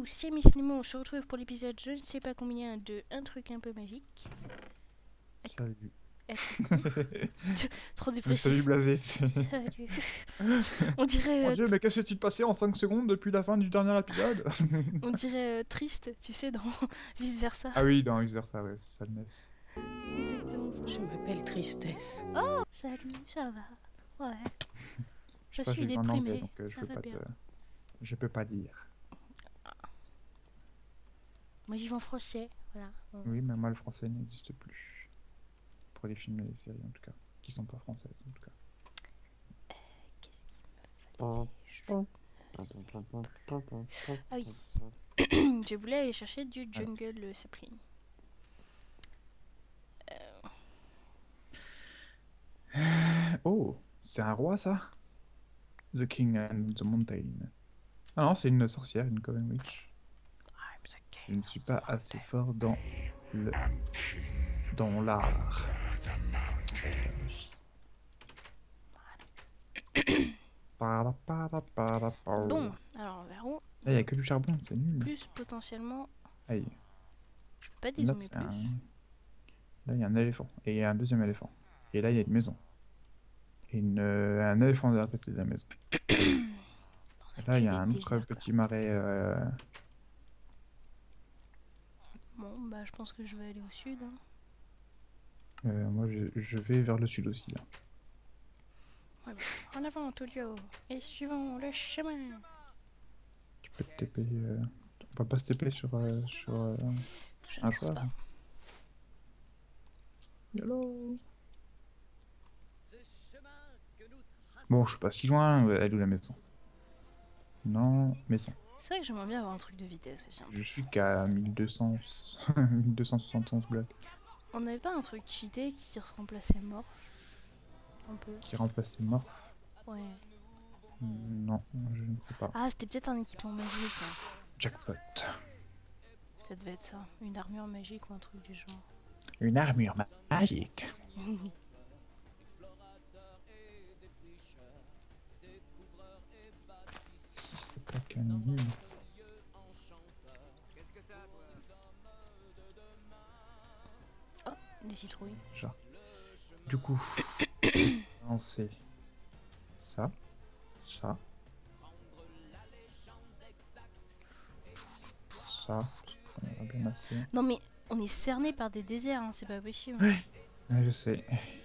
c'est Miss Nemo, on se retrouve pour l'épisode je ne sais pas combien de un truc un peu magique. Salut. Trop Mais salut dépressif. blasé. Salut. On dirait, Mon dieu, mais qu'est-ce qui s'est passé en 5 secondes depuis la fin du dernier épisode? on dirait triste, tu sais, dans Vice Versa. Ah oui, dans User ça, ouais, c'est Sadness. Exactement ça. Je m'appelle Tristesse. Oh, salut, ça va. Ouais. Je Pas, suis j'ai vu en anglais, déprimée, donc ça va bien. je peux pas dire. Moi j'y vais en français, voilà. Oui, mais moi le français n'existe plus. Pour les films et les séries en tout cas. Qui sont pas françaises en tout cas. Qu'est-ce qu'il me fallait? Ah oui. Je voulais aller chercher du jungle sapling. Oh, c'est un roi ça? The King and the Mountain. Ah non, c'est une sorcière, une Coven Witch. Je ne suis pas assez fort dans l'art. Bon, alors vers où? Là, il n'y a que du charbon, c'est nul. Plus potentiellement. Aïe. Je peux pas Là, dézoomer plus. Là, il y a un éléphant. Et il y a un deuxième éléphant. Et là, il y a une maison. Et un éléphant de la côté de la maison. Et là, il y a un autre petit marais. Bon, bah, je pense que je vais aller au sud. Hein. Moi, je vais vers le sud aussi. Là. Ouais, bon. En avant, Tolio. Et suivons le chemin. Tu peux te TP. On peut pas se TP sur Je un ne pense pas. Hello. Bon, je suis pas si loin. Elle est où la maison? Non, maison. C'est vrai que j'aimerais bien avoir un truc de vitesse aussi. Je suis qu'à 1200... 1271 blocs. On n'avait pas un truc cheaté qui remplaçait Morph? Un peu. Qui remplaçait Morph? Ouais. Non, je ne sais pas. Ah, c'était peut-être un équipement magique. Hein. Jackpot. Ça devait être ça. Une armure magique ou un truc du genre. Une armure magique. Si c'est pas qu'un nul. Oh, des citrouilles. Genre. Du coup, on sait ça, ça, ça, on a bien assez. Non mais on est cerné par des déserts, hein, c'est pas possible. Ouais, je sais.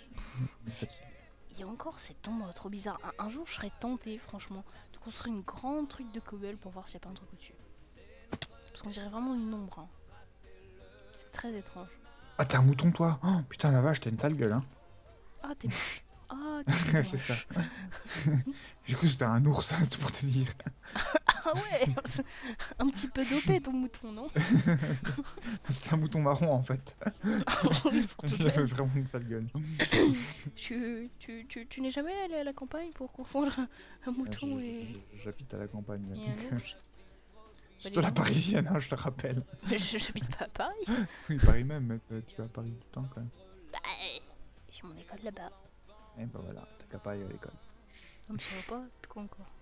Il y a encore cette ombre trop bizarre. Un jour je serais tentée franchement de construire une grande truc de cobble pour voir s'il n'y a pas un truc au-dessus. Parce qu'on dirait vraiment une ombre. Hein. C'est très étrange. Ah, t'es un mouton toi? Oh putain la vache, t'as une sale gueule hein. Ah t'es moche. Ah t'es moche. C'est ça. J'ai cru que c'était un ours, c'est pour te dire. Ah ouais, un petit peu dopé ton mouton, non? C'était un mouton marron en fait. Oui, pour tout Il avait vraiment une sale gueule. Tu n'es jamais allé à la campagne pour confondre un mouton et J'habite à la campagne. un ours? C'est toi la parisienne, hein, je te rappelle. J'habite pas à Paris. Oui, Paris même, mais tu vas à Paris tout le temps quand même. Bah, j'ai mon école là-bas. Et bah voilà, t'as qu'à Paris à l'école. Non mais ça va pas, puis quoi encore?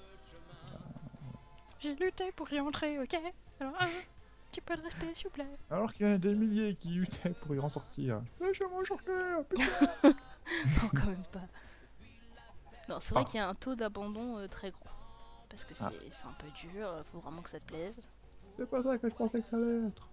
J'ai lutté pour y entrer, ok? Alors, un petit peu de respect, s'il vous plaît. Alors qu'il y a des milliers qui luttaient pour y en sortir. Laissez-moi sortir, putain. Non, quand même pas. Non, c'est vrai qu'il y a un taux d'abandon très grand. Parce que c'est un peu dur, faut vraiment que ça te plaise. C'est pas ça que je pensais que ça allait être.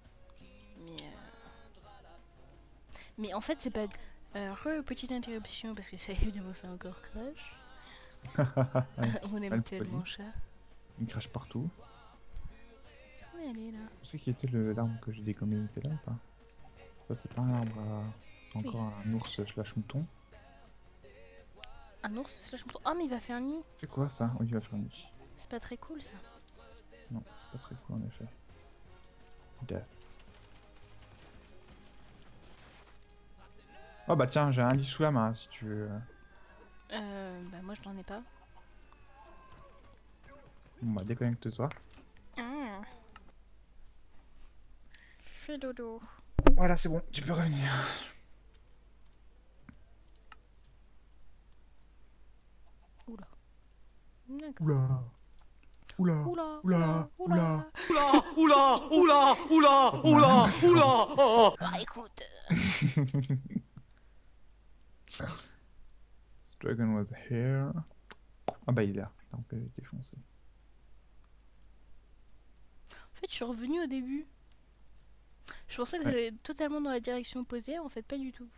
Mais en fait, c'est pas... petite interruption, parce que ça évidemment c'est encore crash. On aime tellement ça. Il crache partout. Est-ce qu'on est allé là? Tu sais qui était l'arbre que j'ai dégommé, il était là ou pas? Ça c'est pas un arbre à... Encore un ours slash mouton. Un ours slash mouton? Ah mais il va faire un nid. C'est quoi ça? Oui il va faire un nid. C'est pas très cool ça. Non c'est pas très cool en effet. Death. Oh bah tiens j'ai un lit sous la main si tu veux. Bah moi je n'en ai pas. Bon bah déconnecte-toi. Ah. Fais dodo. Voilà c'est bon, tu peux revenir. Oula. D'accord. Oula. Oula. Oula, Oula. oula, Oula. oula. Oula. Oh. Ah, écoute. This dragon was here. Ah bah il est là. On peut défoncer. En fait, je suis revenue au début. Je pensais que Ouais. j'allais totalement dans la direction opposée, en fait, pas du tout.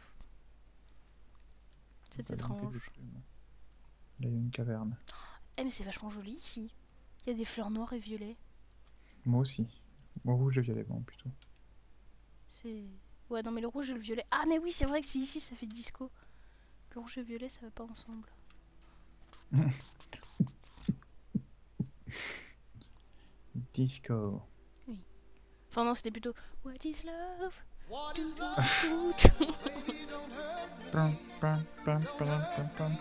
C'est Ça donne que étrange. des plumes. Là il y a une caverne. Eh, mais c'est vachement joli ici. Il y a des fleurs noires et violets. Moi aussi. Moi rouge et violet, bon plutôt. C'est. Ouais, non, mais le rouge et le violet. Ah, mais oui, c'est vrai que c'est ici, ça fait disco. Le rouge et le violet, ça va pas ensemble. Disco. Enfin, non, c'était plutôt. What is love? Pam, pam, pam, pam, pam, pam.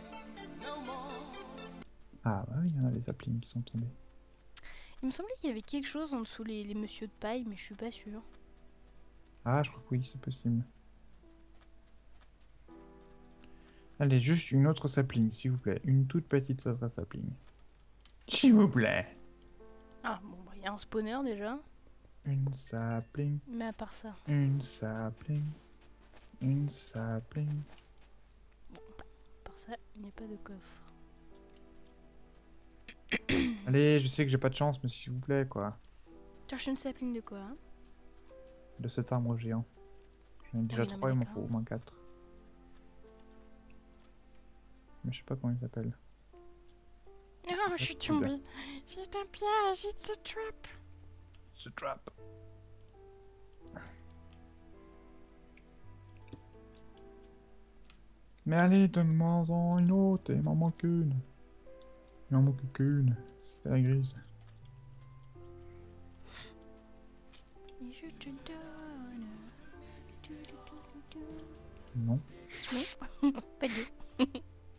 Ah bah oui, il y en a des saplings qui sont tombés. Il me semblait qu'il y avait quelque chose en dessous les monsieur de paille, mais je suis pas sûre. Ah, je crois que oui, c'est possible. Allez, juste une autre sapling, s'il vous plaît. Une toute petite autre sapling. S'il vous plaît. Ah, bon, bah, il y a un spawner déjà. Une sapling, Mais à part ça. une sapling, une sapling. À part ça, il n'y a pas de coffre. Allez, je sais que j'ai pas de chance, mais s'il vous plaît, quoi. Cherche une sapling de quoi, hein? De cet arbre géant. J'en ai déjà oui, non, 3, mais il m'en d'accord. faut au moins 4. Mais je sais pas comment il s'appelle. Ah, je suis tombée. C'est un piège, it's a trap. Ce trap. Mais allez, donne-moi-en une autre, il m'en manque une. Il m'en manque qu'une, c'est la grise. Et je te donne. Non. Non, pas deux.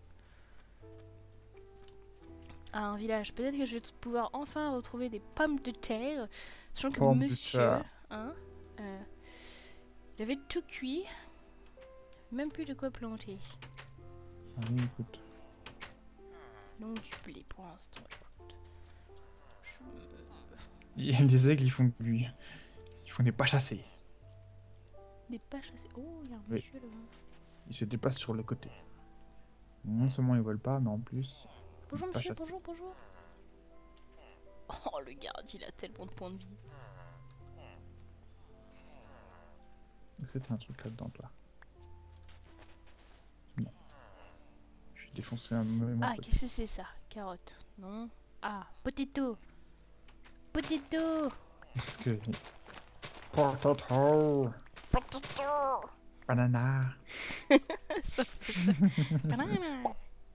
À un village, peut-être que je vais pouvoir enfin retrouver des pommes de terre. Sachant que Pommes de monsieur, terre. hein, il avait tout cuit. Même plus de quoi planter. Ah oui, écoute. Donc du blé pour l'instant. Écoute. Les aigles, ils font des pas chassés. Des pas chassés. Oh, il y a un Oui. monsieur là-bas. Ils se déplacent sur le côté. Non seulement ils volent pas, mais en plus... Bonjour pas monsieur, chassés. bonjour, bonjour. Oh, le garde, il a tellement de points de vie. Est-ce que t'as un truc là-dedans, toi? Non. Je suis défoncé un moment. Ah, qu'est-ce que c'est ça? Carotte. Non. Ah, potato. Potato. Est-ce que... Potato. Potato. Banana. Ça fait ça. Banana.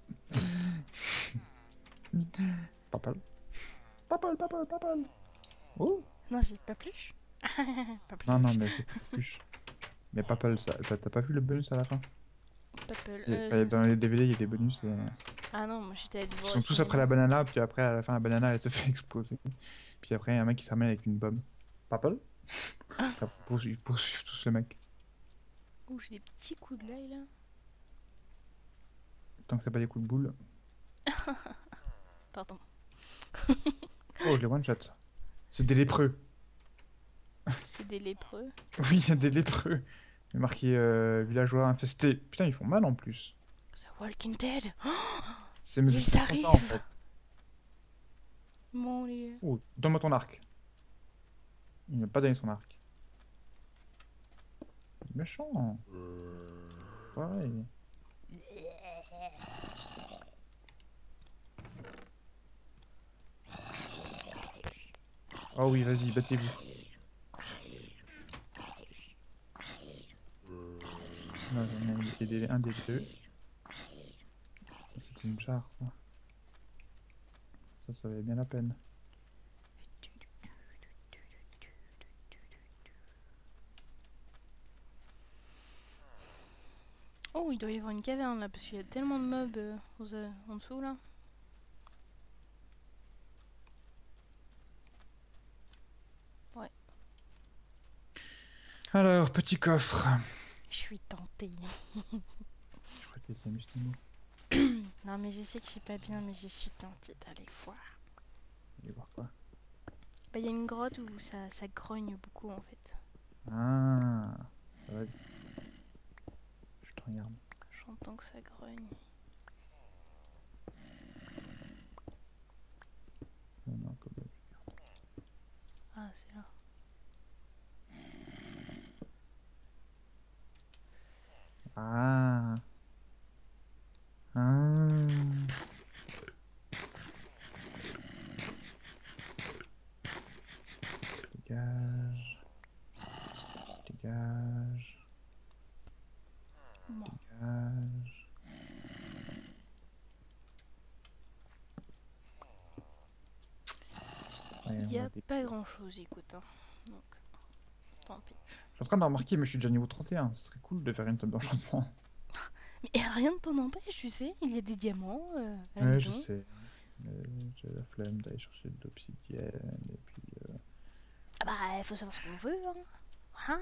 Papal. Papal, papal, papal. Oh. Non, c'est pas plus. Pas plus. Non, non, mais c'est plus. Mais papal, ça... t'as pas vu le bonus à la fin? Papel. Dans les DVD, il y a des bonus. Ah non, moi j'étais allée Ils voir. sont tous après la banana, puis après, à la fin, la banana, elle se fait exploser. Puis après, il y a un mec qui se ramène avec une bombe. Papal. Ils poursuivent tous le mec. Oh, j'ai des petits coups de l'ail là. Tant que c'est pas des coups de boule. Pardon. Oh, je les one-shot. C'est des lépreux. C'est des lépreux. Oui, c'est des lépreux. Il est marqué villageois infestés. Putain, ils font mal en plus. The Walking Dead. C'est Ils ça en arrivent. fait. Mon dieu. Oh, donne-moi ton arc. Il m'a pas donné son arc. Méchant. Pareil. Oh oui, vas-y, battez-vous. Non, il y a un des deux. C'est une jarre, ça. Ça valait bien la peine. Oh, il doit y avoir une caverne là, parce qu'il y a tellement de mobs en dessous là. Ouais. Alors, petit coffre. Je suis tentée. Je crois qu'il y a des muslimos. Non, mais je sais que c'est pas bien, mais je suis tentée d'aller voir. Et Bah, il y a une grotte où ça grogne beaucoup en fait. Ah, vas-y. Je te regarde. J'entends que ça grogne. Non, non, comme... Ah, c'est là. Ah. Ah. Dégage. Dégage. Bon. Dégage. Ouais, Il on n'y va a dé- pas grand chose, écoute. Hein. Donc, tant pis. Je suis en train de remarquer, mais je suis déjà niveau 31. Ce serait cool de faire une table d'enchantement. Mais rien ne t'en empêche, tu sais. Il y a des diamants à la Ouais, maison. je sais. Mais j'ai la flemme d'aller chercher de l'obsidienne et puis. Ah bah, il faut savoir ce qu'on veut. Hein.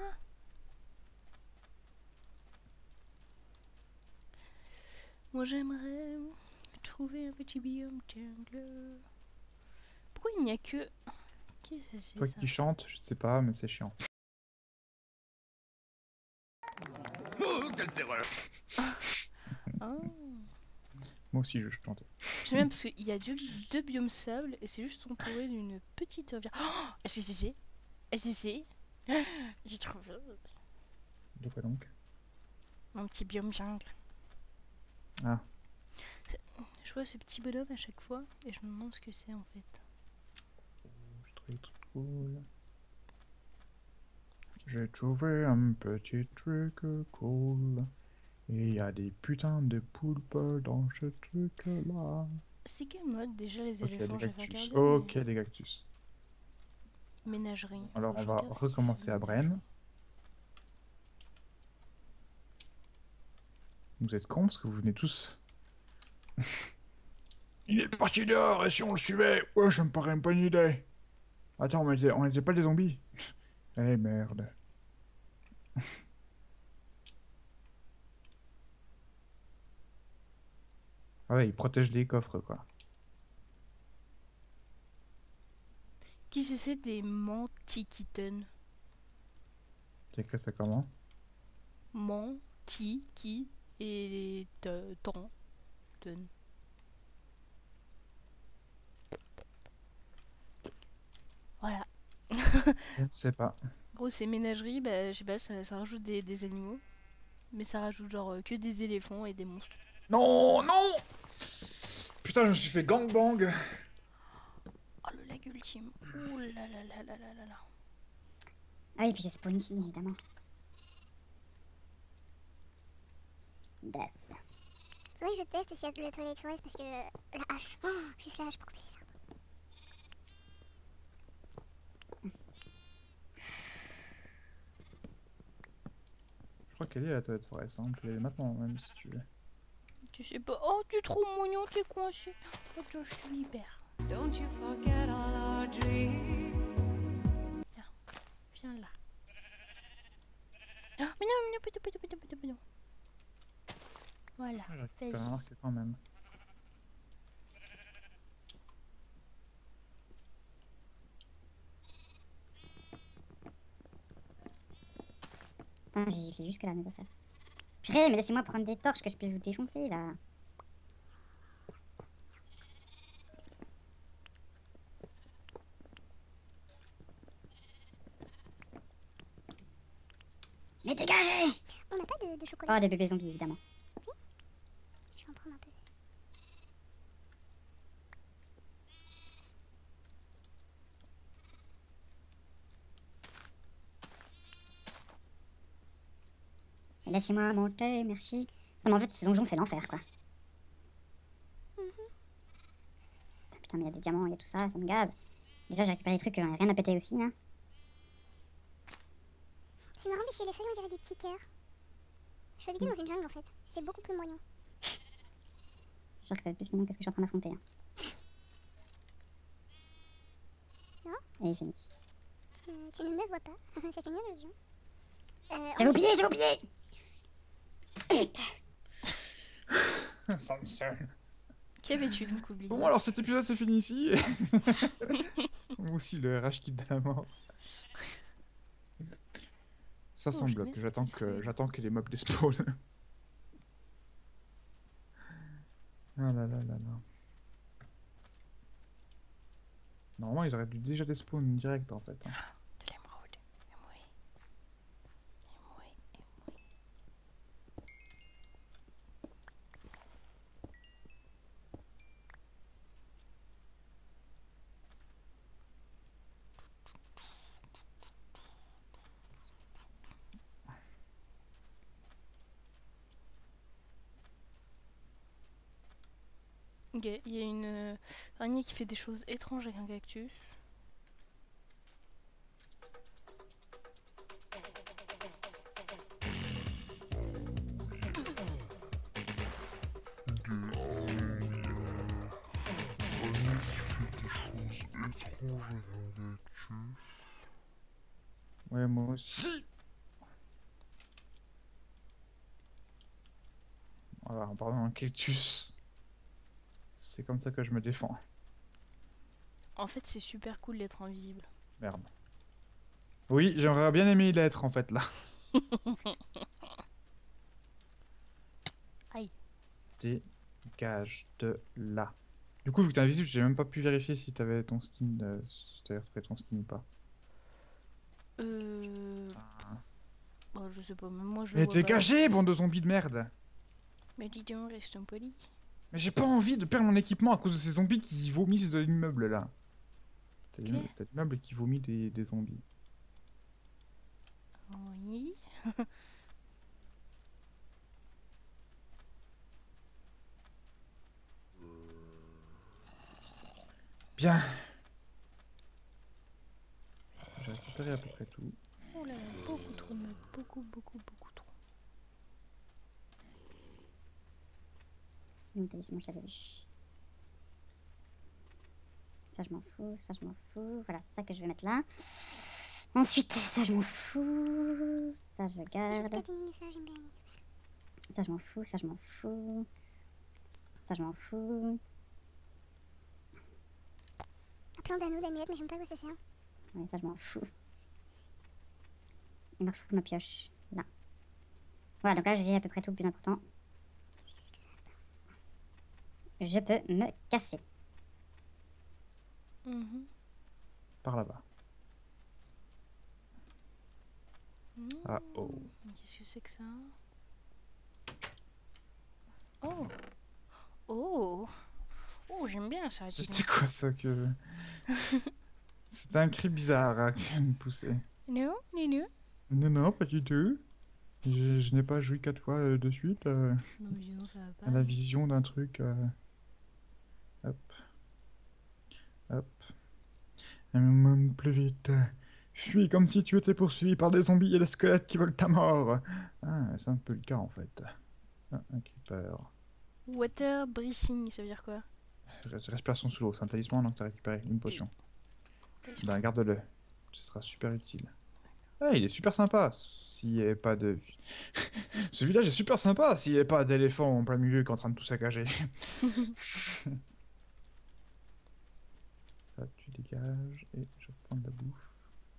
Moi, j'aimerais trouver un petit biome jungle. Pourquoi il n'y a que... Qu'est-ce que c'est Toi ça? qui chante, je sais pas, mais c'est chiant. Oh, quelle terreur! Ah. Moi aussi, je chantais. J'aime bien parce qu'il y a deux biomes sable et c'est juste entouré d'une petite rivière. Oh, SCC SCC J'ai trouvé De quoi donc? mon petit biome jungle. Ah. Je vois ce petit bonhomme à chaque fois et je me demande ce que c'est en fait. J'ai trouvé des trucs cool. J'ai trouvé un petit truc cool. Et il y a des putains de poulpes dans ce truc-là. C'est quel mode déjà les Ok, éléphants? des J'avais cactus. regardé. Ok, des cactus. Mais... Ménagerie. Alors, Faut que on je va regarde ce qu'il fait recommencer en à Bren. ménagerie. Vous êtes cons parce que vous venez tous. Il est parti dehors et si on le suivait? Ouais, ça me paraît une bonne idée. Attends, on était pas des zombies? Eh merde. Ah ouais, il protège les coffres quoi. Qui c'est des mantikitten? T'écris ça comment? Manti et ton. Voilà. Je ne sais pas. Gros, c'est ménagerie, bah je sais pas, ça rajoute des animaux. Mais ça rajoute genre que des éléphants et des monstres. Non, non! Putain, je me suis fait gangbang. Oh le lag ultime. Ouh là là là là là là là. Ah oui, et puis j'ai spawn ici, évidemment. Death. Faudrait que je teste s'il y a le toilette forest parce que la hache, juste la hache pour couper les arbres. Je crois qu'elle est à la toilette forest, hein. On peut y aller maintenant, même si tu veux. Tu sais pas. Oh, tu es trop mignon, t'es coincé. Attends, je te libère. Don't you forget all our dreams. Viens là. Ah, mais non, mais non. Voilà, Je récupère un vas-y. arc quand même. Putain, j'ai fait jusque là mes affaires. Purée, mais laissez-moi prendre des torches que je puisse vous défoncer là. Mais dégagez! On n'a pas de chocolat. Oh, des bébés zombies évidemment. Je vais en prendre un peu. Laissez-moi monter, merci. Non mais en fait ce donjon c'est l'enfer quoi. Putain mais il y a des diamants, il y a tout ça, ça me gave. Déjà j'ai récupéré des trucs que j'en ai rien à péter aussi hein. C'est marrant, mais chez les feuilles, on dirait des petits cœurs. Je vais habiter dans une jungle en fait. C'est beaucoup plus moyen. C'est sûr que ça va être plus mignon que ce que je suis en train d'affronter. Hein. Non. Allez Phoenix. Tu ne me vois pas. C'est une illusion. J'avais oublié, j'avais oublié! Ça me sonne. Qu'avais-tu donc oublié? Bon, alors cet épisode se finit ici. Moi aussi, le RH kit de la mort. Ça Oh, semble jamais que ça fait. j'attends que les mobs despawn. Ah là là là là. Normalement, ils auraient dû déjà despawn direct en fait. Hein. De l'émeraude. Et moi. Et moi. Et moi. Ok, il y a une araignée qui fait des choses étranges avec un cactus. Ouais, moi aussi. Voilà, en parlant d'un cactus. C'est comme ça que je me défends. En fait, c'est super cool d'être invisible. Merde. Oui, j'aurais bien aimé l'être en fait là. Aïe. Dégage de là. Du coup, vu que t'es invisible, j'ai même pas pu vérifier si t'avais ton skin, si t'avais refait ton skin ou pas. Bah, je sais pas, même moi je le Mais vois pas. dégagez, bande de zombies de merde! Mais dis donc, reste poli. Mais j'ai pas envie de perdre mon équipement à cause de ces zombies qui vomissent de l'immeuble là. T'as Ok. t'as l'immeuble qui vomit des zombies. Oui. Bien. J'ai récupéré à peu près tout. Oh là là, beaucoup trop de meubles. Beaucoup, beaucoup, beaucoup trop. Mon talisman, je l'avais vu. Ça, je m'en fous. Ça, je m'en fous. Voilà, c'est ça que je vais mettre là. Ensuite, ça, je m'en fous. Ça, je Je garde. peux tenir le fer, j'aime bien. Ça, je m'en fous. Ça, je m'en fous. Ça, je m'en fous. Ah, plein d'anneaux, d'amulettes, mais j'aime pas à quoi ça sert. Ouais, ça, je m'en fous. Il me faut ma pioche. Là. Voilà, donc là, j'ai à peu près tout le plus important. Qu'est-ce que c'est que ça? Je peux me casser. Mhm. Par là-bas. Ah oh. Qu'est-ce que c'est que ça? Oh. Oh. Oh, j'aime bien ça. dis C'était donc. quoi ça que... C'était un cri bizarre hein, que tu viens de pousser. Non, non, non. Non, non, pas du tout. Je n'ai pas joui 4 fois de suite Non, mais dis donc, ça va pas. à la vision d'un truc. Hop. Hop. Plus vite. Fuis comme si tu étais poursuivi par des zombies et des squelettes qui veulent ta mort. Ah, c'est un peu le cas en fait. Ah, un creeper. Water breathing, ça veut dire quoi? Respiration sous l'eau, c'est un talisman donc t'as récupéré une potion. Ben garde-le, ce sera super utile. Ah, il est super sympa s'il n'y avait pas de... Ce village est super sympa s'il n'y avait pas d'éléphant en plein milieu qui est en train de tout saccager. Ça, tu dégages et je vais prendre la bouffe.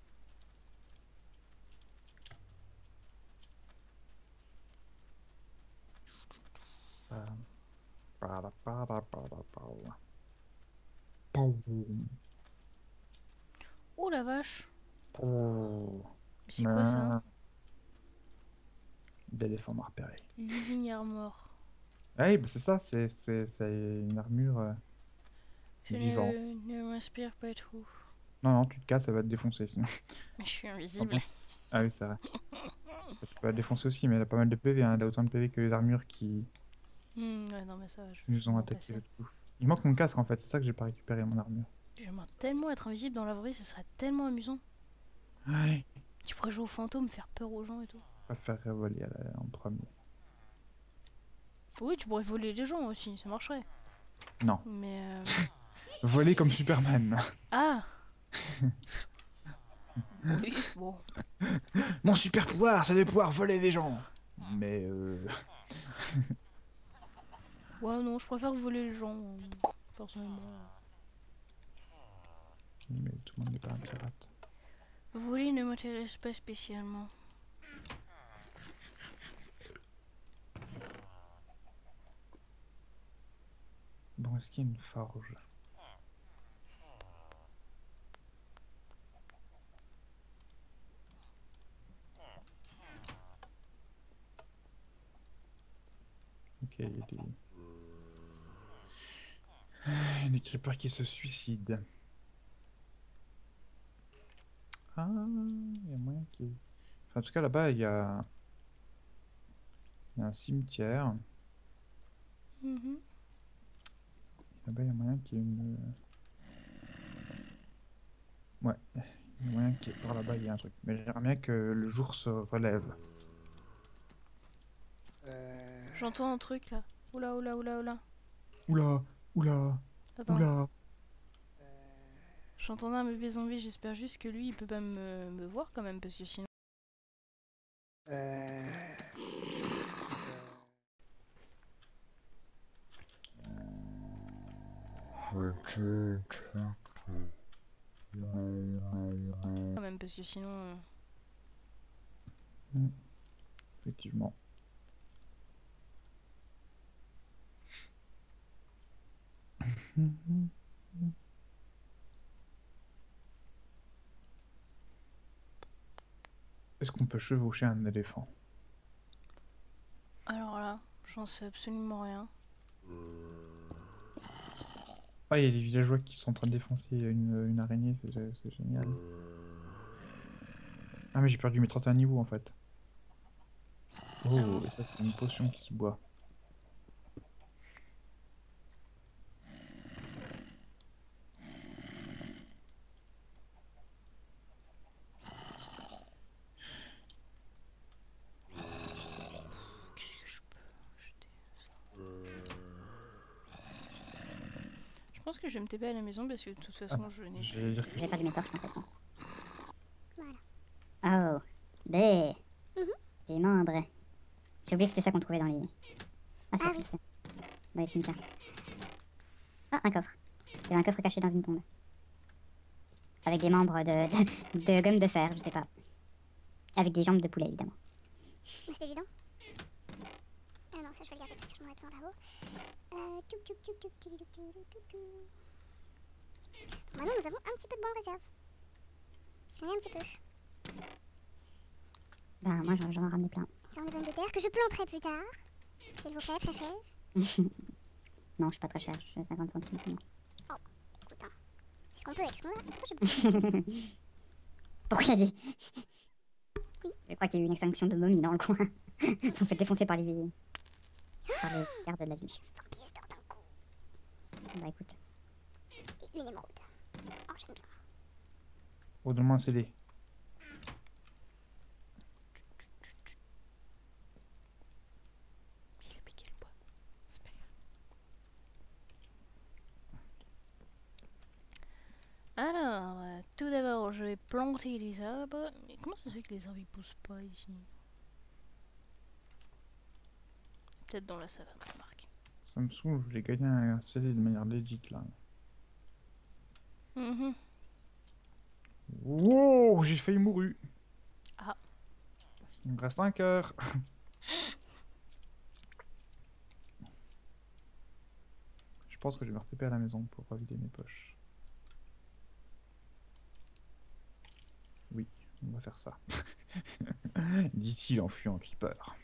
Oh la vache. Oh. C'est quoi ça? D'éléphant m'a repéré. Living armor. Ah oui, bah c'est ça, c'est une armure Je vivante. ne m'inspire pas trop. Non, non, tu te casses, ça va te défoncer sinon. Mais je suis invisible. Ah oui, c'est vrai. Tu peux la défoncer aussi, mais elle a pas mal de PV, hein. Elle a autant de PV que les armures qui Ouais, non, mais ça, je nous ont m'en attaqué passer. l'autre coup. Il manque mon casque en fait, c'est ça que j'ai pas récupéré mon armure. J'aimerais tellement être invisible dans la vraie vie, ce serait tellement amusant. Ouais. Tu pourrais jouer aux fantômes, faire peur aux gens et tout. Je préfère voler en premier. Oui, tu pourrais voler les gens aussi, ça marcherait. Non. Mais Voler comme Superman. Ah. Oui, bon. Mon super pouvoir, c'est de pouvoir voler les gens. Mais Ouais, non, je préfère voler les gens, personnellement. mais tout le monde n'est pas un pirate. Voler ne m'intéresse pas spécialement. Bon, est-ce qu'il y a une forge? Ok, il y a des creepers qui se suicident. Ah, il y a moyen qu'il y ait... Enfin, en tout cas, là-bas, il y a un cimetière. Mhm. Là-bas, il y a moyen qu'il y ait une... Ouais, il y a moyen qu'il y ait... Par là-bas, il y a un truc. Mais j'aimerais bien que le jour se relève. J'entends un truc là. Oula, oula, oula, oula. Oula, oula, Attends. oula. J'entendais un bébé zombie, j'espère juste que lui il peut pas me voir quand même parce que sinon. Quand même parce que sinon. Effectivement. Est-ce qu'on peut chevaucher un éléphant? Alors là, j'en sais absolument rien. Ah, il y a des villageois qui sont en train de défoncer une araignée, c'est génial. Ah, mais j'ai perdu mes 31 niveaux en fait. Oh, et ça, c'est une potion qui se boit. Qu'est-ce que je peux jeter ça? Je pense que je vais me TP à la maison parce que de toute façon je n'ai Je vais dire J'ai perdu mes torches en fait. Voilà. Oh, des membres. J'ai oublié que c'était ça qu'on trouvait dans les... Ah, c'est Ah ce oui. que c'est. Dans les cimetières. Ah, un coffre. Il y avait un coffre caché dans une tombe. Avec des membres de gomme de fer, je sais pas. Avec des jambes de poulet, évidemment. Mais c'est évident. Ah non, ça je vais le garder parce que j'en aurais besoin là-haut. Maintenant nous avons un petit peu de bois en réserve. Si on est un petit peu. Ben, moi, j'en ai ramené plein. Nous avons des pommes de terre que je planterai plus tard. S'il vous plaît, très cher. Non, je suis pas très chère, je suis à 50 centimes. Non. Écoute, hein. Est-ce qu'on peut, est-ce qu'on a... Pourquoi je... Pourquoi il y a des... Oui. Je crois qu'il y a eu une extinction de momies dans le coin. Ils sont fait défoncer par les gardes de la ville. J'ai 20 pièces d'or d'un coup. Bah écoute. Et une émeraude. Oh, j'aime bien. Oh, donne-moi un CD. Il a piqué le bois. C'est pas grave. Alors, tout d'abord, je vais planter des arbres. Mais comment ça se fait que les arbres ils poussent pas ici? Peut-être dans la savane, remarque. Ça me saoule, je voulais gagner un CD de manière legit là. Mhm. Wow, j'ai failli mourir. Ah. Il me reste un cœur. Je pense que je vais me retaper à la maison pour vider mes poches. Oui, on va faire ça. Dit-il en fuyant un creeper.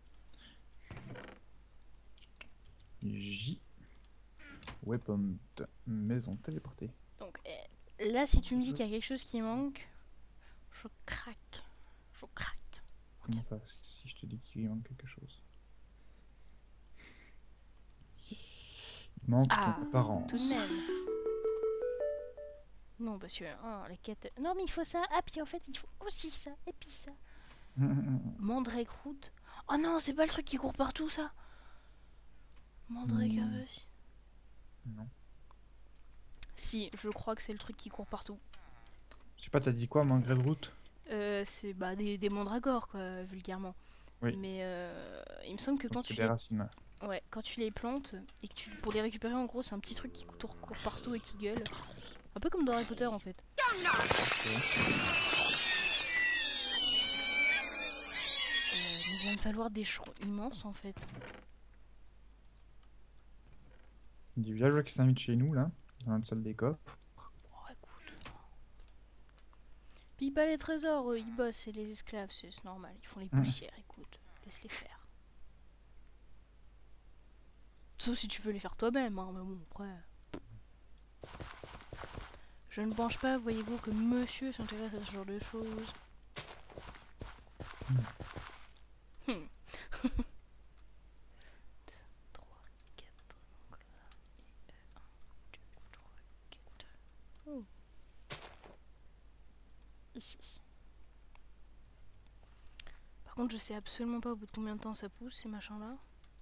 J. Weapon. Maison téléportée. Donc là, si tu me dis qu'il y a quelque chose qui manque, je craque. Je craque. Comment ça, si je te dis qu'il manque quelque chose? Il manque Ah, ton apparence. tout de même. Non, parce que les quêtes. Non, mais il faut ça. Ah, puis en fait, il faut aussi ça. Et puis ça. Mandrake route. Oh non, c'est pas le truc qui court partout, ça. Mandrake Harvest. Non. Si, je crois que c'est le truc qui court partout. Je sais pas, t'as dit quoi, mangré de route? C'est bah, des mandragores, quoi, vulgairement. Oui. Mais il me semble que quand C'est tu des les... racines. Ouais, quand tu les plantes et que pour les récupérer, en gros, c'est un petit truc qui court partout et qui gueule. Un peu comme dans Harry Potter en fait. Mais il va me falloir des champs immenses en fait. Des villageois qui s'invitent chez nous là, dans la salle des coffres. Oh écoute. Puis pas les trésors, eux, ils bossent, c'est les esclaves, c'est normal. Ils font les poussières, écoute. Laisse-les faire. Sauf si tu veux les faire toi-même, hein, mais bon, après... Je ne pense pas, voyez-vous, que monsieur s'intéresse à ce genre de choses. Hmm. 3, 4, donc là, et 1, 2, 3, 4. Oh. Ici. Par contre, je sais absolument pas au bout de combien de temps ça pousse, ces machins-là.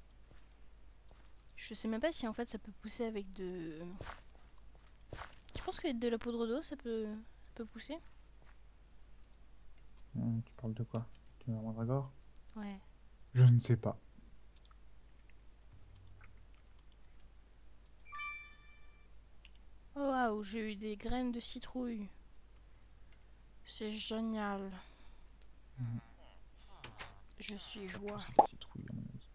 Je sais même pas si en fait ça peut pousser avec de... Je pense qu'avec de la poudre d'eau ça peut pousser. Tu parles de quoi? Tu veux un mandragore? Ouais. Je ne sais pas. Oh waouh, j'ai eu des graines de citrouille. C'est génial. Je suis joie. C'est des citrouilles, à mon avis.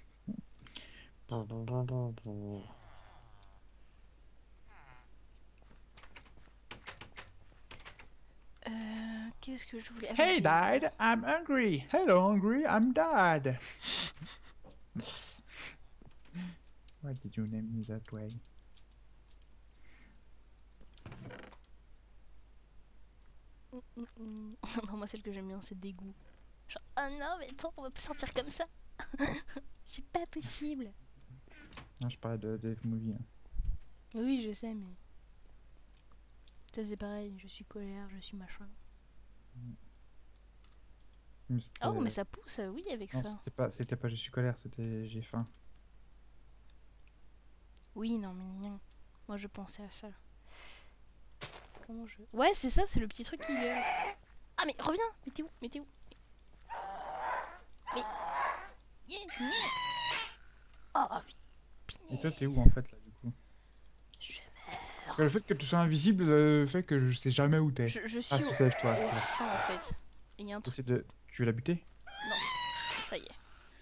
Qu'est-ce que je voulais... Hey Dad, I'm hungry. Hello hungry, I'm Dad. Why did you name me that way? Non, moi celle que j'aime bien c'est dégoût. Genre, oh non mais attends, on va pas sortir comme ça. C'est pas possible. Non, je parlais de Dave Movie. Hein. Oui, je sais, mais... Ça c'est pareil, je suis colère, je suis machin. Oh, mais ça pousse, oui, avec non, ça. C'était pas je suis colère, c'était j'ai faim. Oui, non, mais non. Moi, je pensais à ça. Comment je... Ouais, c'est ça, c'est le petit truc qui gueule. Ah, mais reviens. Mais t'es où? Mais t'es où? Mais... Oh, Et toi, t'es où en fait là du coup? Je Parce que le fait que tu sois invisible fait que je sais jamais où t'es. Je suis Ah, c'est ça, toi. au champ, en fait. Et il y a un truc... Tu veux la buter? Non, ça y est.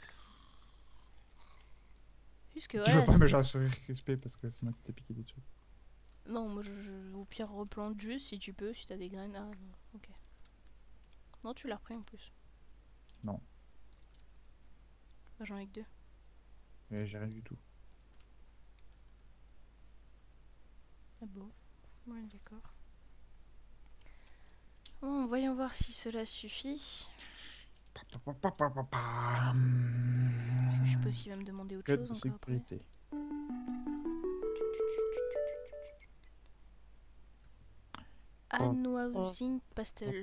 Juste que, Tu voilà, veux pas me genre sourire crispé parce que c'est moi qui t'ai piqué des trucs. Non, moi, au pire, replante juste si tu peux, si t'as des graines. Ah, non, ok. Non, tu l'as repris en plus. Non. Bah, j'en ai que 2. Mais j'ai rien du tout. Ah bon? Ouais, d'accord. Bon, voyons voir si cela suffit. Je suppose qu'il va me demander autre Code de chose encore après. sécurité. Housing Pastel.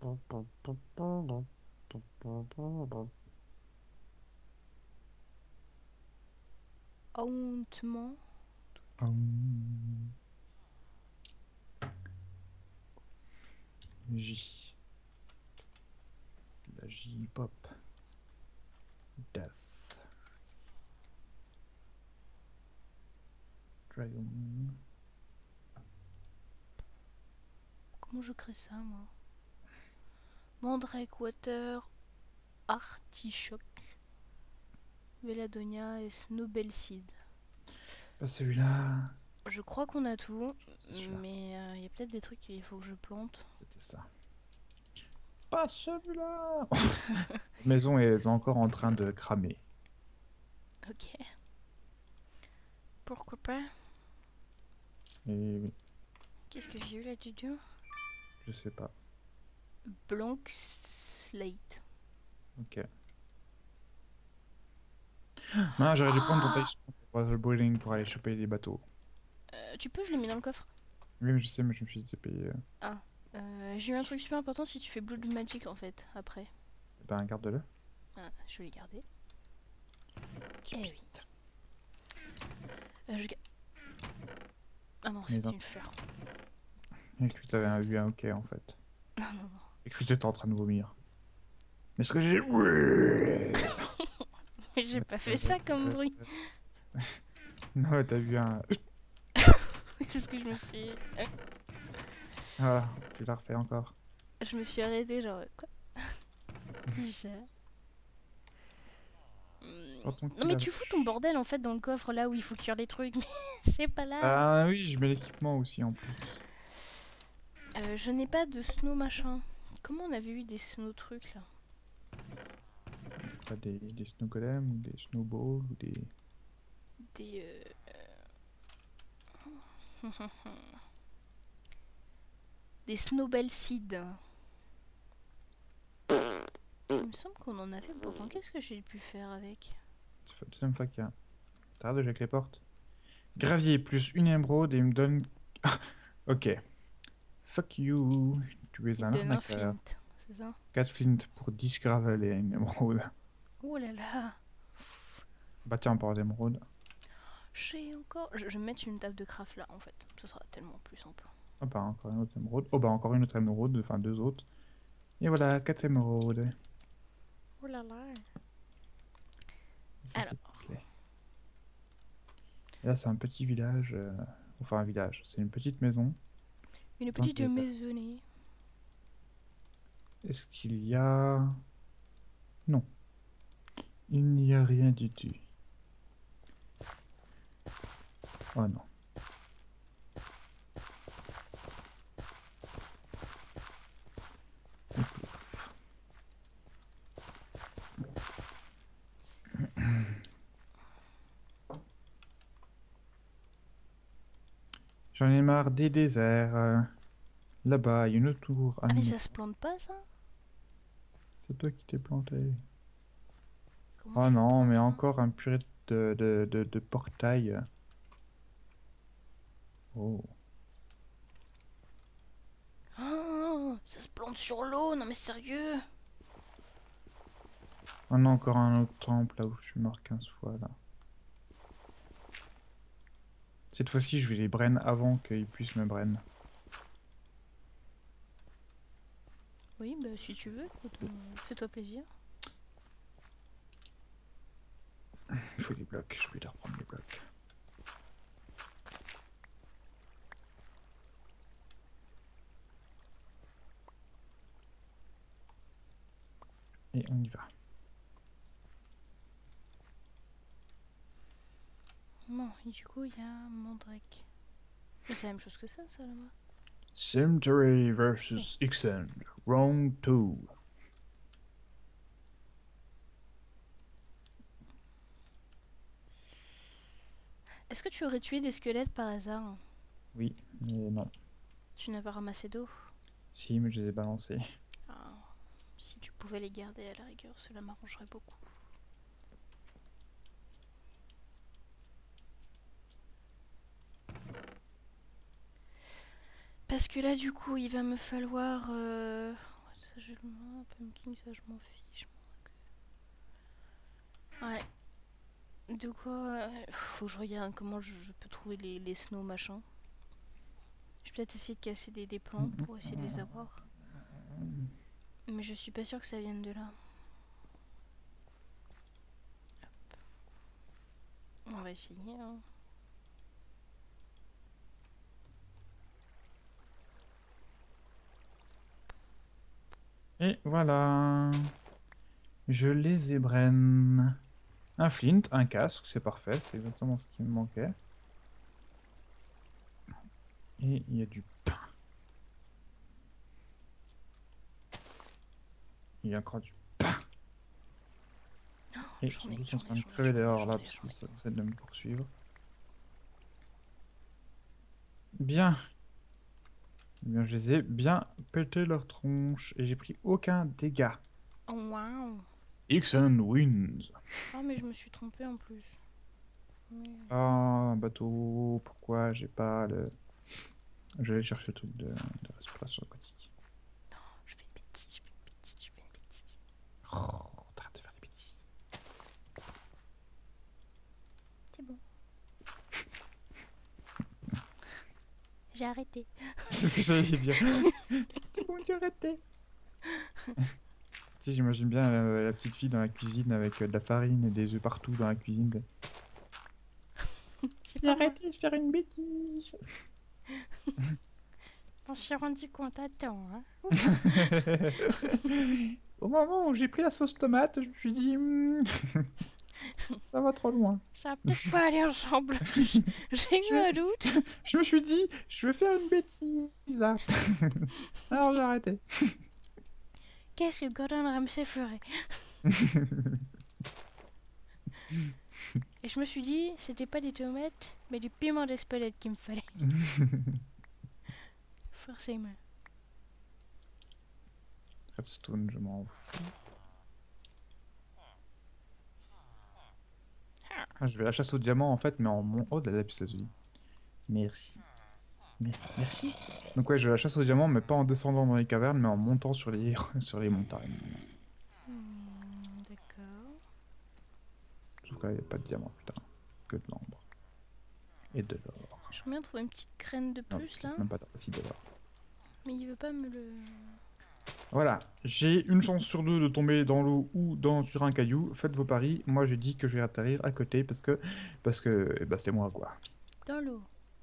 Hauntement. J. La J-pop. Death. Dragon. Comment je crée ça, moi? Mandrake Water, Artichoke, Veladonia et Snowbell Seed. Celui-là. Je crois qu'on a tout, celui-là. mais il y a peut-être des trucs qu'il faut que je plante. C'était ça. Pas celui-là. La maison est encore en train de cramer. Ok. Pourquoi pas? Et oui, Qu'est-ce que j'ai eu là du tout? je sais pas. Blank Slate. Ok. Non, j'aurais dû prendre ton taille pour le boiling pour aller choper les bateaux. Tu peux, je l'ai mis dans le coffre. Oui, mais je sais, mais je me suis dit payé. J'ai eu un truc super important si tu fais Blood Magic en fait, après. Ben, garde-le. Ah, je vais les garder. Keep Eh oui. it. Ah non, Mais c'est non. une fleur. J'ai cru que t'avais eu un ok en fait. Non, non, non. J'ai cru que t'étais en train de vomir. Mais ce que j'ai. J'ai pas fait ça comme bruit. Non, t'as vu un. Parce que je me suis... Ah, tu la refais encore. Je me suis arrêtée, genre, quoi? Qui ça? Tonton Non mais qui tu fous ton bordel en fait dans le coffre là où il faut cuire les trucs, mais c'est pas là. Ah oui, je mets l'équipement aussi en plus. Je n'ai pas de snow machin. Comment on avait eu des snow trucs là? Pas des snow golems ou des snowballs ou des... Des des snowball seeds. Il me semble qu'on en avait pourtant. Qu'est-ce que j'ai pu faire avec? Ça fait la deuxième fois qu'il y a... T'arrêtes de jouer avec les portes. Gravier plus une émeraude et il me donne... Ok. Fuck you. Tu es Il un donne un arnaqueur. flint, c'est ça? 4 flint pour 10 gravel et une émeraude. Oh là là. Bah tiens, on parle d'émeraude. J'ai encore... Je vais mettre une table de craft là en fait. Ce sera tellement plus simple. Oh bah encore une autre émeraude. Oh bah encore une autre émeraude, enfin 2 autres. Et voilà, 4 émeraudes. Oh là là. Ça, c'est Alors. clé. Et là c'est un petit village. Enfin un village, c'est une petite maison. Une Dans le petite désert. maisonnée. Est-ce qu'il y a... Non. Il n'y a rien du tout. Oh non. Et pouf. J'en ai marre des déserts. Là-bas, il y a une tour. Ah mais ça se plante pas ça? C'est toi qui t'es planté. Comment Oh je non, plante mais ça? encore un purée de portail. Oh. Ah, ça se plante sur l'eau, non mais sérieux? Oh non, encore un autre temple là où je suis mort 15 fois là. Cette fois-ci, je vais les brain avant qu'ils puissent me brain. Oui, bah si tu veux, fais-toi plaisir. Il faut des blocs, je vais leur prendre les blocs. Et on y va. Bon, et du coup, il y a Mandrake. Mais c'est la même chose que ça là-bas. Cemetery versus Ixen, round 2. Est-ce que tu aurais tué des squelettes par hasard? Oui, mais non. Tu n'as pas ramassé d'eau? Si, mais je les ai balancés. Ah, si tu pouvais les garder à la rigueur, cela m'arrangerait beaucoup. Parce que là, du coup, il va me falloir... Ça, je le mets, pumpkin, ça, je m'en fiche. Ouais. De quoi faut que je regarde comment je peux trouver les snow machin. Je vais peut-être essayer de casser des plantes pour essayer de les avoir. Mais je suis pas sûre que ça vienne de là. Hop. On va essayer. Hein. Et voilà. Je les ai brain. Un flint, un casque, c'est parfait, c'est exactement ce qui me manquait. Et il y a du pain. Il y a encore du pain. Et ils sont tous en train de crever dehors là, parce qu'ils essaient de me poursuivre. Bien. Eh bien, je les ai bien pété leur tronche et j'ai pris aucun dégât. Oh waouh. Ixen wins. Ah mais je me suis trompée en plus. Ah, un bateau, pourquoi j'ai pas le... Je vais aller chercher le truc de respiration aquatique. Non, je fais une bêtise, je fais une bêtise, je fais une bêtise. Oh, t'arrêtes de faire des bêtises. C'est bon. J'ai arrêté. C'est ce que j'allais dire. C'est bon, j'ai arrêté. Tu sais, j'imagine bien la petite fille dans la cuisine avec de la farine et des œufs partout dans la cuisine. J'ai arrêté de faire une bêtise. On s'est rendu compte à temps, hein. Au moment où j'ai pris la sauce tomate, je me suis dit... ça va trop loin. Ça va peut-être pas aller ensemble. J'ai eu un doute. Je me suis dit, je vais faire une bêtise, là. Alors j'ai arrêté. Qu'est-ce que Gordon Ramsay ferait? Et je me suis dit, c'était pas des tomates, mais du piment d'Espelette qu'il me fallait. Forcément. Redstone, je m'en fous. Ah, je vais à la chasse au diamant en fait, mais en mont... Oh, de la lapis lazuli. Merci. Merci. Donc ouais, je vais à la chasse au diamant, mais pas en descendant dans les cavernes, mais en montant sur les, sur les montagnes. D'accord. Sauf que là, il n'y a pas de diamant, putain. Que de l'ambre. Et de l'or. J'aimerais bien trouver une petite graine de Non, plus là, même pas si de l'or. mais il veut pas me le... Voilà, j'ai une chance sur deux de tomber dans l'eau ou sur un caillou. Faites vos paris. Moi, je dis que je vais atterrir à côté parce que eh ben, c'est moi quoi. Dans l'eau.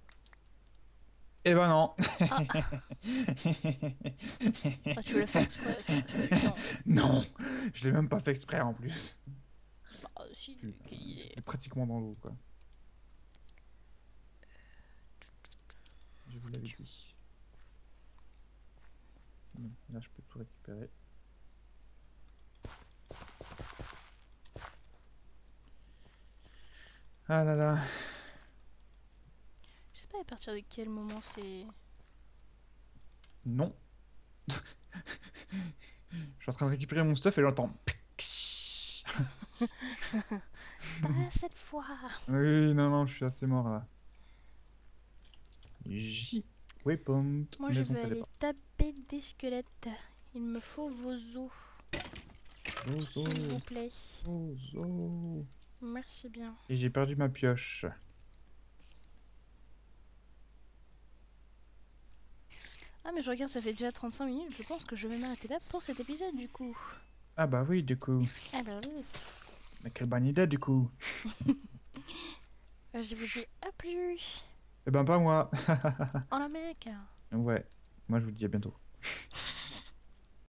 Eh ben non. Ah. Ah, tu veux le faire exprès, c'est évident. Non, je l'ai même pas fait exprès en plus. Ah si, Putain, quelle idée. j'étais pratiquement dans l'eau quoi. Je vous l'avais dit. Bon, là, je peux tout récupérer. Ah là là. Je sais pas à partir de quel moment c'est... Non. Je suis en train de récupérer mon stuff et j'entends. Pas cette fois. Oui, non, je suis assez mort là. J. Waypoint. Moi je maison vais aller téléport. taper des squelettes. Il me faut vos os, Ozo, s'il vous plaît. ozo. Merci bien. Et j'ai perdu ma pioche. Ah mais je regarde, ça fait déjà 35 minutes. Je pense que je vais m'arrêter là pour cet épisode du coup. Ah bah oui, du coup. Ah bah oui. Mais quelle bonne idée du coup. Je vous dis à plus. Eh ben pas moi. En la mec. Ouais, moi je vous dis à bientôt.